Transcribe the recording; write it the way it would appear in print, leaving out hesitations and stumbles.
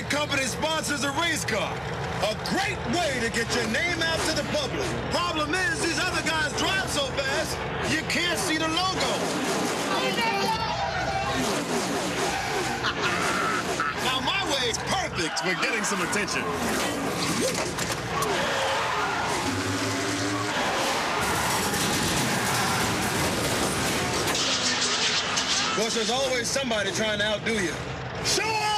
company sponsors a race car. A great way to get your name out to the public. Problem is, these other guys drive so fast, you can't see the logo. Now, my way is perfect for getting some attention. Of course, there's always somebody trying to outdo you. Show